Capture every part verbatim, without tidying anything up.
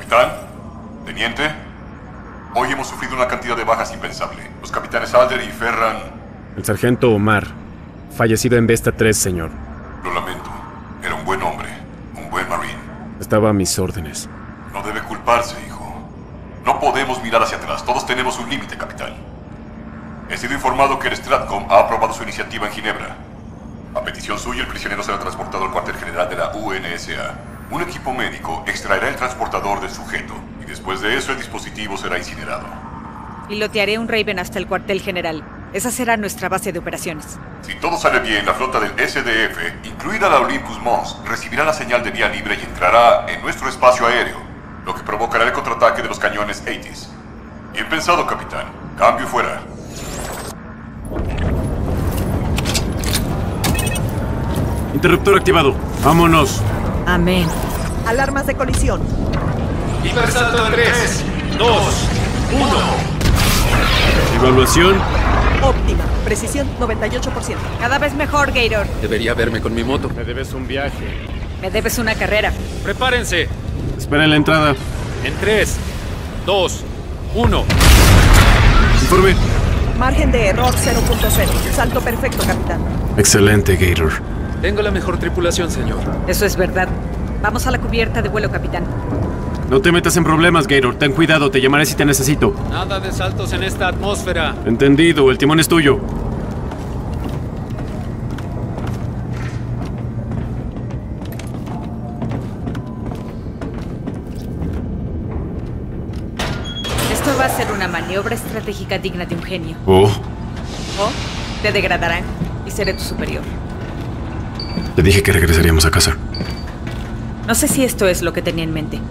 Capitán, teniente, hoy hemos sufrido una cantidad de bajas impensable. Los capitanes Alder y Ferran... El sargento Omar, fallecido en Vesta tres, señor. Lo lamento. Era un buen hombre, un buen marine. Estaba a mis órdenes. No debe culparse, hijo. No podemos mirar hacia atrás. Todos tenemos un límite, capitán. He sido informado que el Stratcom ha aprobado su iniciativa en Ginebra. A petición suya, el prisionero será transportado al cuartel general de la U N S A. Un equipo médico extraerá el transportador del sujeto, y después de eso el dispositivo será incinerado. Pilotearé un Raven hasta el cuartel general. Esa será nuestra base de operaciones. Si todo sale bien, la flota del S D F, incluida la Olympus Mons, recibirá la señal de vía libre y entrará en nuestro espacio aéreo, lo que provocará el contraataque de los cañones Aegis. Bien pensado, capitán. Cambio fuera. Interruptor activado. ¡Vámonos! Amén. Alarmas de colisión. Hipersalto en tres, dos, uno. Evaluación. Óptima. Precisión noventa y ocho por ciento. Cada vez mejor, Gator. Debería verme con mi moto. Me debes un viaje. Me debes una carrera. Prepárense. Espera en la entrada. En tres, dos, uno. Informe. Margen de error cero punto cero. Salto perfecto, capitán. Excelente, Gator. Tengo la mejor tripulación, señor. Eso es verdad. Vamos a la cubierta de vuelo, capitán. No te metas en problemas, Gator. Ten cuidado, te llamaré si te necesito. Nada de saltos en esta atmósfera. Entendido, el timón es tuyo. Esto va a ser una maniobra estratégica digna de un genio. Oh, O te degradarán y seré tu superior. te dije que regresaríamos a casa. No sé si esto es lo que tenía en mente.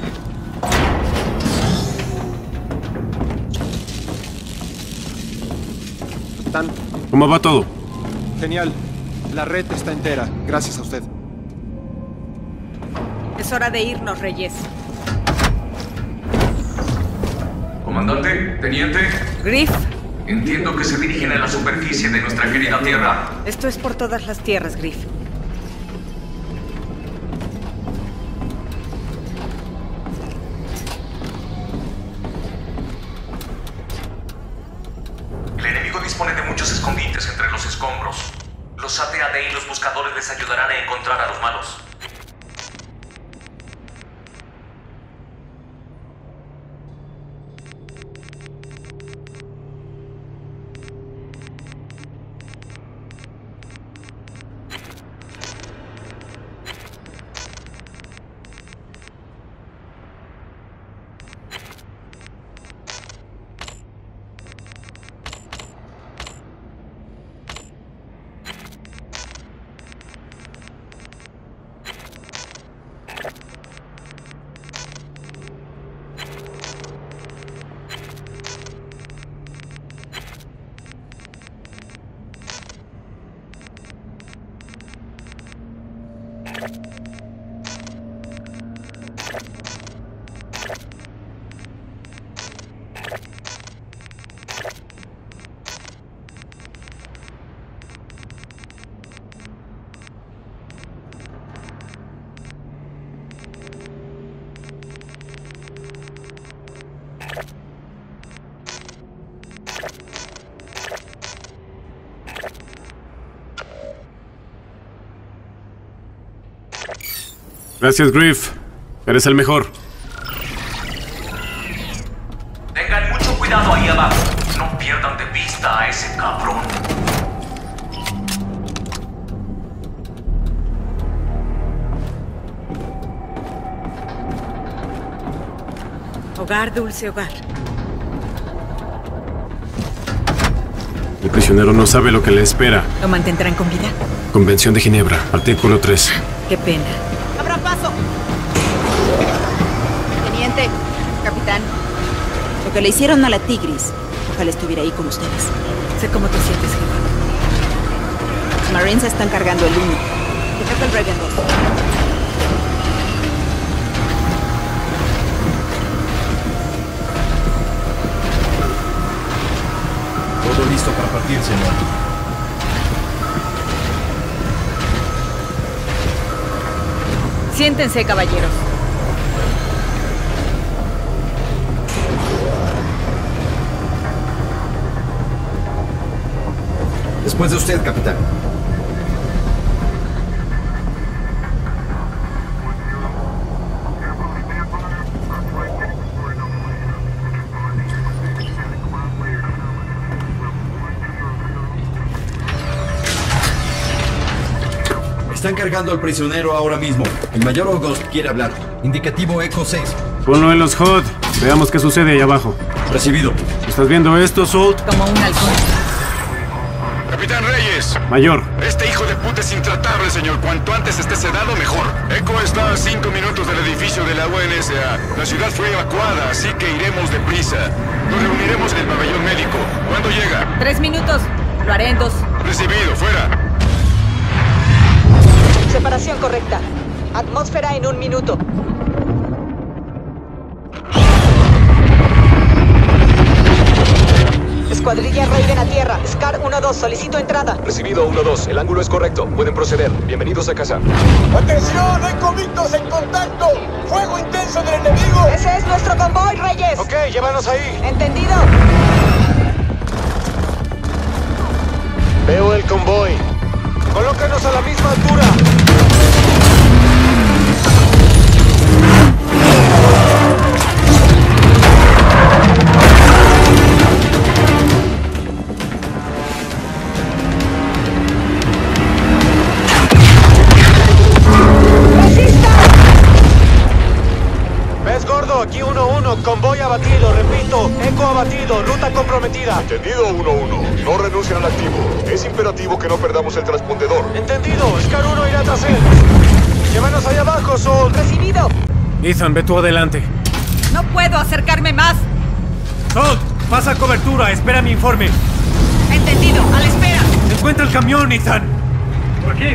Capitán, ¿Cómo va todo? genial. La red está entera, gracias a usted. Es hora de irnos, Reyes. Comandante, teniente, Griff, entiendo que se dirigen a la superficie de nuestra querida Tierra. esto es por todas las tierras, Griff. El enemigo dispone de muchos escondites entre los escombros. Los A T A D y los buscadores les ayudarán a encontrar a los malos. Gracias, Griff. Eres el mejor. Tengan mucho cuidado ahí abajo. No pierdan de vista a ese cabrón. Hogar, dulce hogar. El prisionero no sabe lo que le espera. ¿Lo mantendrán con vida? Convención de Ginebra, artículo tres. Qué pena. ¡Abra paso! Teniente, capitán. Lo que le hicieron a la Tigris. Ojalá estuviera ahí con ustedes. Sé cómo te sientes, jefa. Los Marines están cargando el uno. Que toca el Raven dos. Todo listo para partir, señor. Siéntense, caballeros. Después de usted, capitán. Están cargando al prisionero ahora mismo. El mayor August quiere hablar. Indicativo Echo seis. Ponlo en los H U D. Veamos qué sucede ahí abajo. Recibido. ¿Estás viendo esto, Salt? Como un halcón. Capitán Reyes. Mayor. Este hijo de puta es intratable, señor. Cuanto antes esté sedado, mejor. Echo está a cinco minutos del edificio de la U N S A. La ciudad fue evacuada, así que iremos deprisa. Nos reuniremos en el pabellón médico. ¿Cuándo llega? Tres minutos. Lo haré en dos. Recibido, fuera. Separación correcta. Atmósfera en un minuto. Escuadrilla Raven a tierra. Scar uno dos, solicito entrada. Recibido uno dos, el ángulo es correcto. Pueden proceder. Bienvenidos a casa. ¡Atención! ¡Hay convictos en contacto! ¡Fuego intenso del enemigo! ¡Ese es nuestro convoy, Reyes! Ok, llévanos ahí. ¿Entendido? Veo el convoy. Colócanos a la misma altura. ¿Ves, gordo? Aquí uno uno, convoy abatido, repito, eco abatido, ruta comprometida. Entendido, uno uno. No renuncien al activo. Es imperativo que no perdamos el transpondedor. Entendido, Scar uno irá tras él. Llévanos allá abajo, Sol. Recibido. Ethan, ve tú adelante. No puedo acercarme más. Salt, pasa cobertura. Espera mi informe. Entendido. A la espera. Encuentra el camión, Ethan. Por aquí.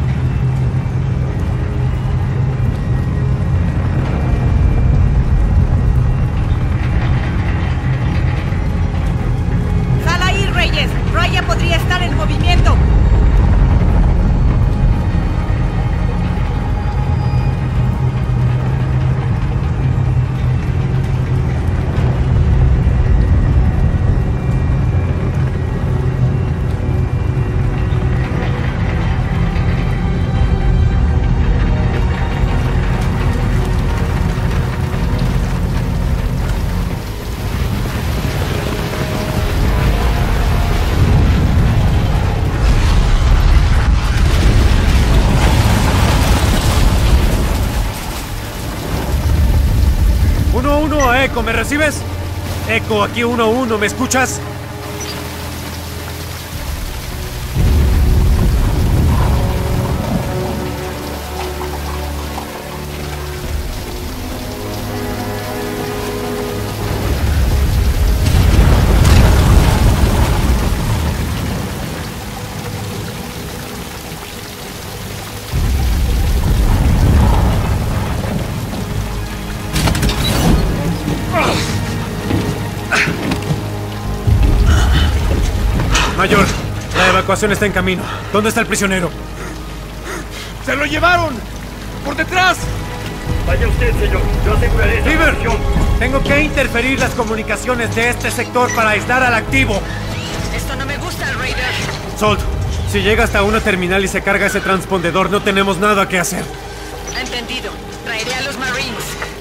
Jala ahí, Reyes. Raya podría estar en movimiento. uno uno a Echo, ¿me recibes? Echo, aquí uno uno, ¿me escuchas? Mayor, la evacuación está en camino. ¿Dónde está el prisionero? ¡Se lo llevaron! ¡Por detrás! Vaya usted, señor. Yo aseguraré esa River, posición. tengo que interferir las comunicaciones de este sector para aislar al activo. Esto no me gusta, Raider. Salt, si llega hasta una terminal y se carga ese transpondedor, no tenemos nada que hacer. Entendido. Traeré a los Marines.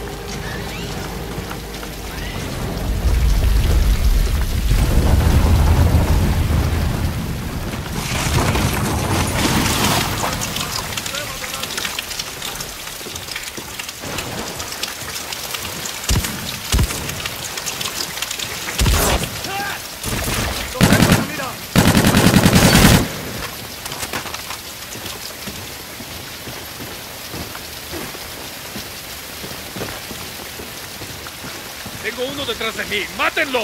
Tengo uno detrás de mí. ¡Mátenlo!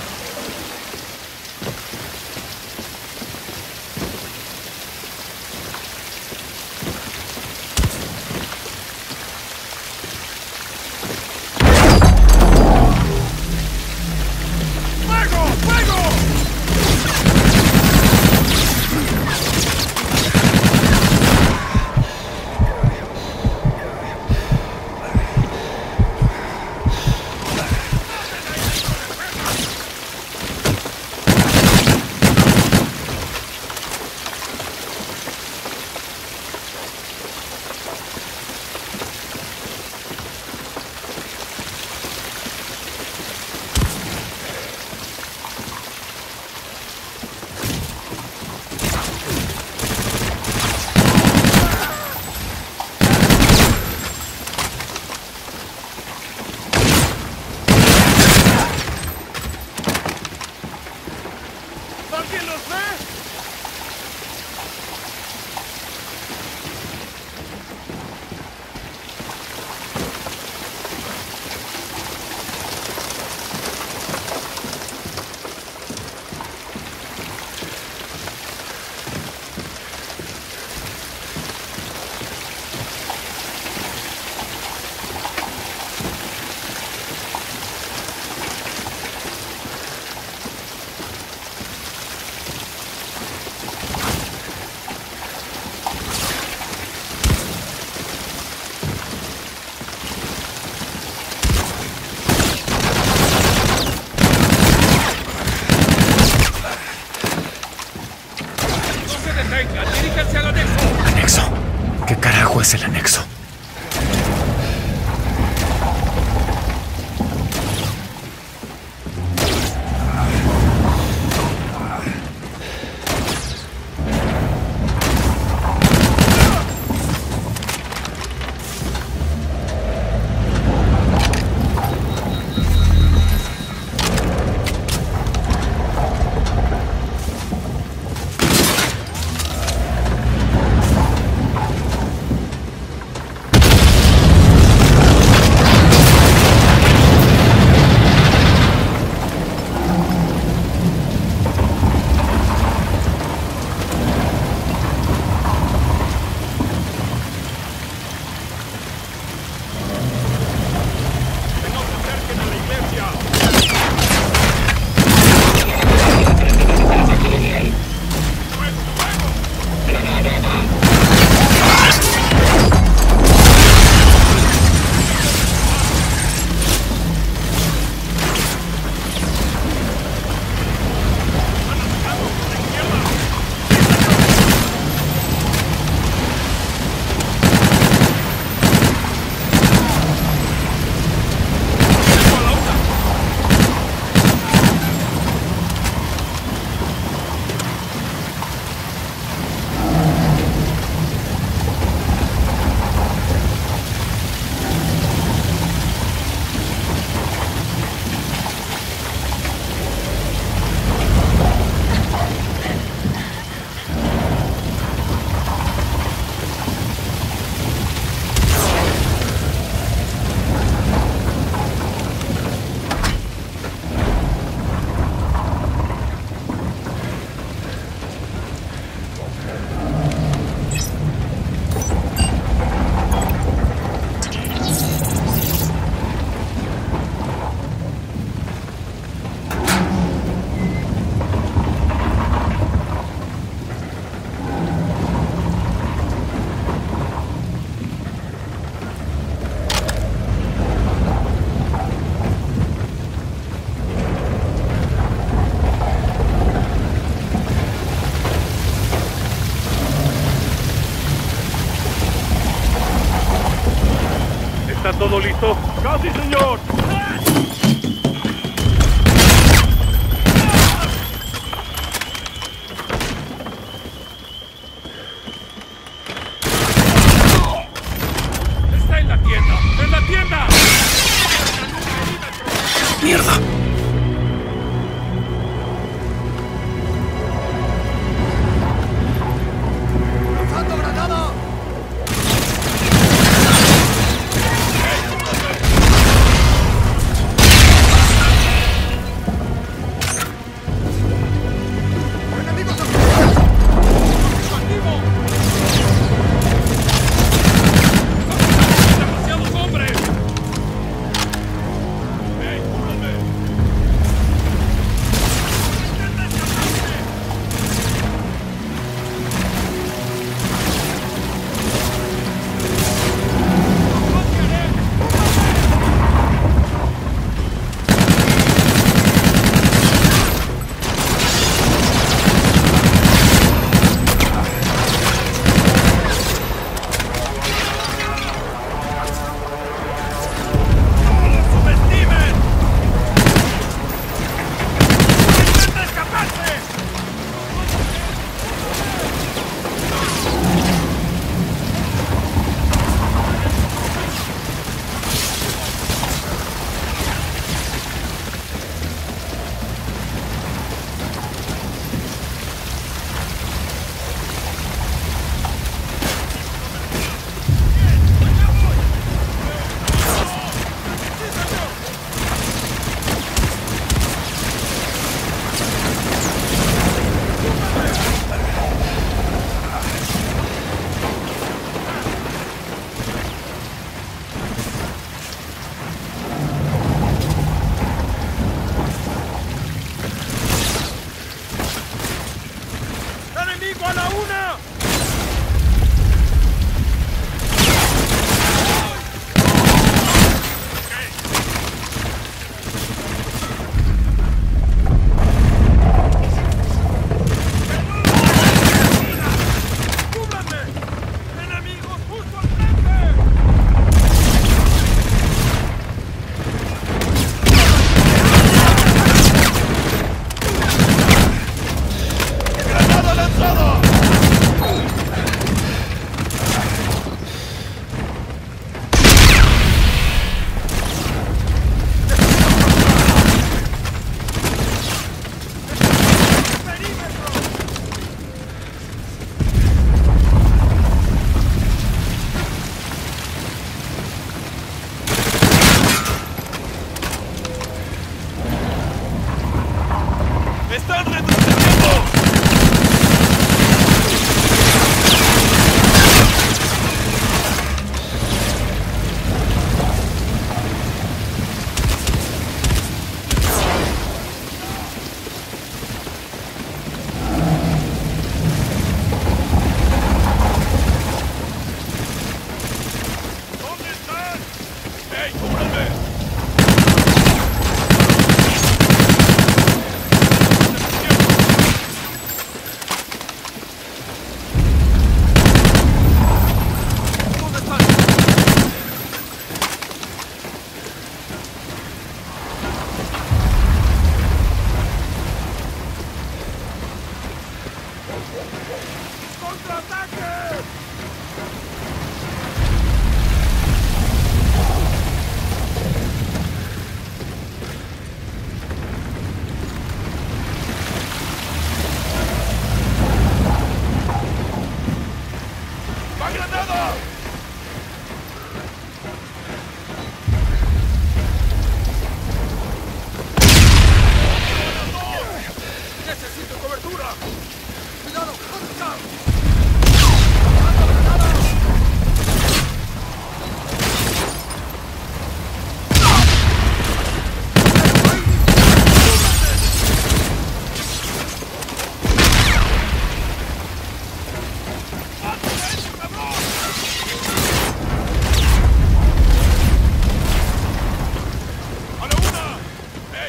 ¡Fuego! ¡Fuego! Eco es el anexo. ¿Está todo listo? ¡Casi, señor! ¡Está en la tienda! ¡En la tienda! ¡Mierda! ¡Lanzando granada!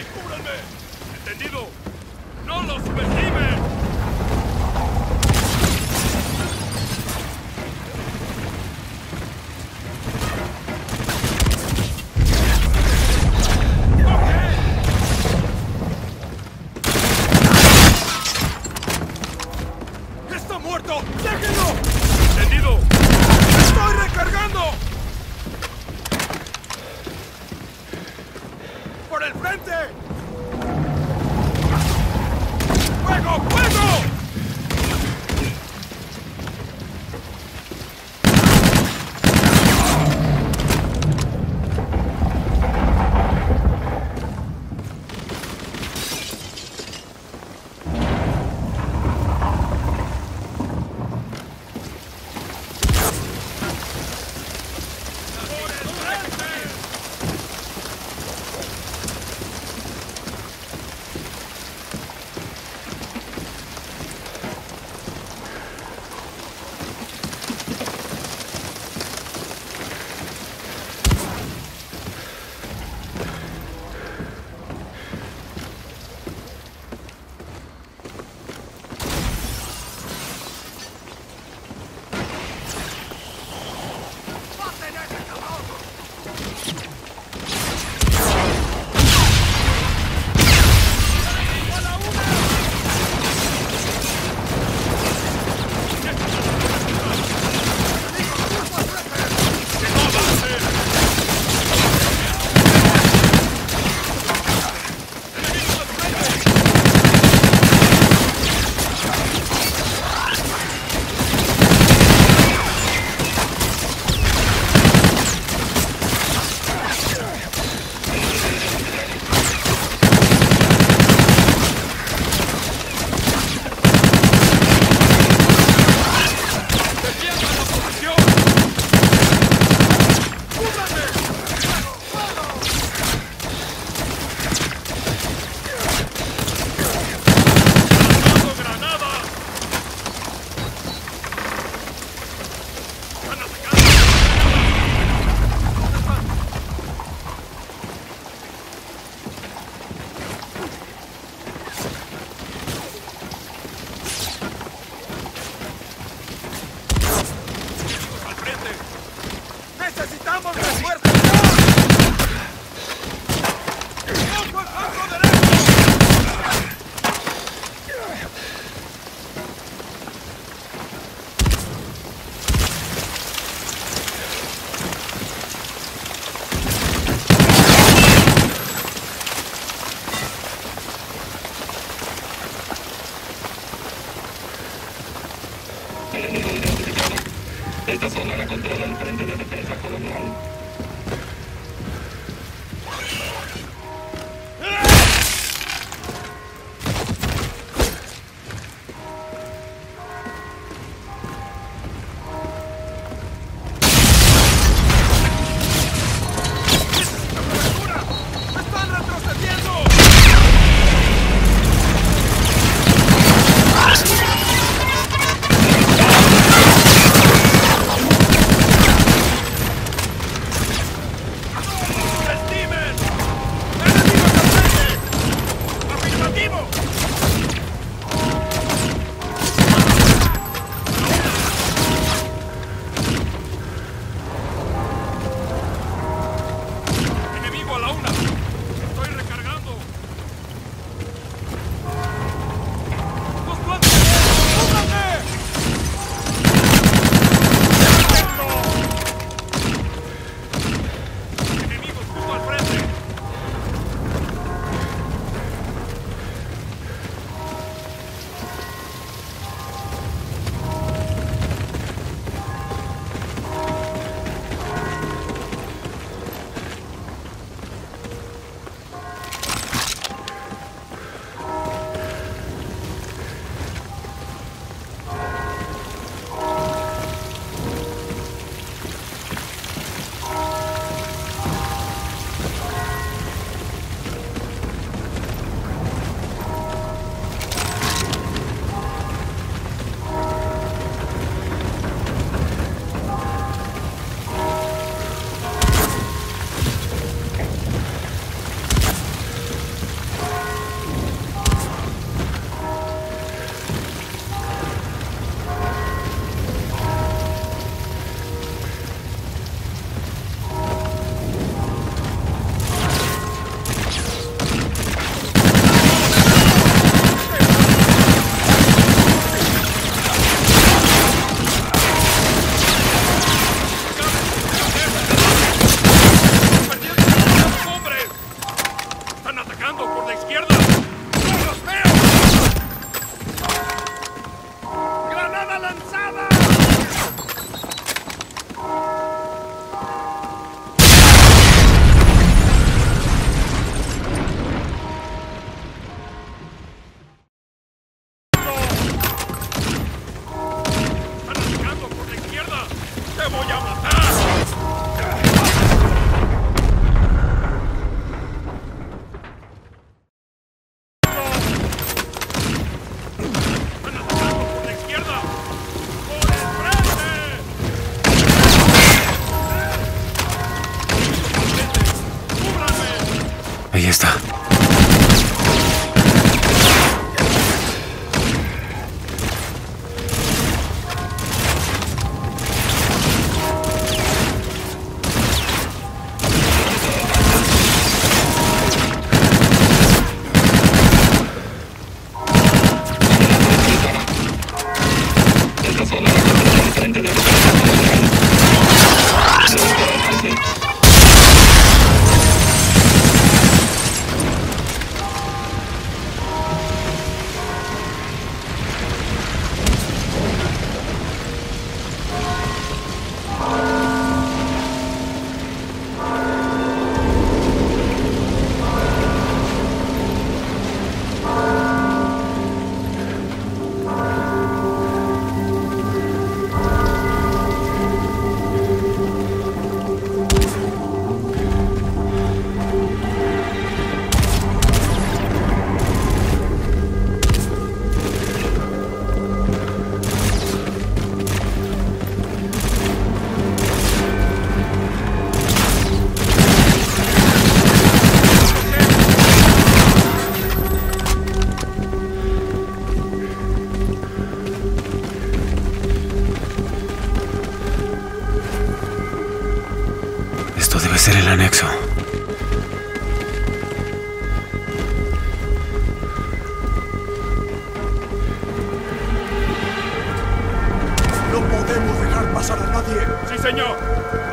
¡Cúbranme! ¡Entendido! ¡No los subestimen! ¡Está muerto! ¡Déjenlo! ¡Entendido! ¡Estoy recargando! ¡Por el frente! ¡Fuego! ¡Fuego! está. Debe ser el anexo. No podemos dejar pasar a nadie. ¡Sí, señor!